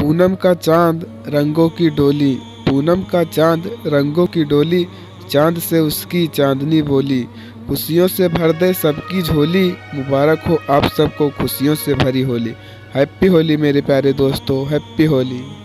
पूनम का चांद रंगों की डोली, पूनम का चांद रंगों की डोली, चांद से उसकी चांदनी बोली, खुशियों से भर दे सबकी झोली, मुबारक हो आप सबको खुशियों से भरी होली। हैप्पी होली मेरे प्यारे दोस्तों, हैप्पी होली।